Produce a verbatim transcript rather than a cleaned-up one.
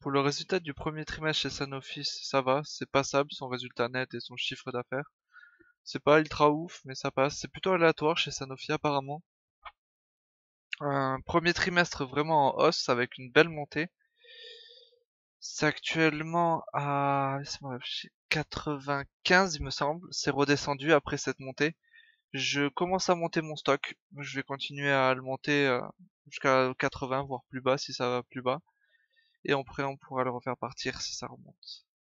Pour le résultat du premier trimestre chez Sanofi, ça va, c'est passable, son résultat net et son chiffre d'affaires. C'est pas ultra ouf, mais ça passe. C'est plutôt aléatoire chez Sanofi apparemment. Un premier trimestre vraiment en hausse avec une belle montée. C'est actuellement à laisse-moi réfléchir, quatre-vingt-quinze il me semble. C'est redescendu après cette montée. Je commence à monter mon stock. Je vais continuer à le monter euh, jusqu'à quatre-vingts, voire plus bas si ça va plus bas. Et après on pourra le refaire partir si ça remonte.